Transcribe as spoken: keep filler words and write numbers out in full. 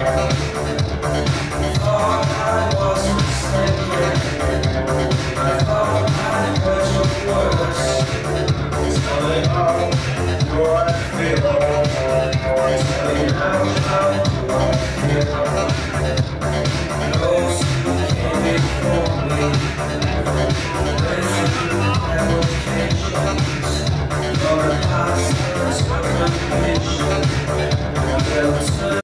Thought I was mistaken. I thought I heard your words. Tell me all what I feel. Tell me now how I feel. Those who came before me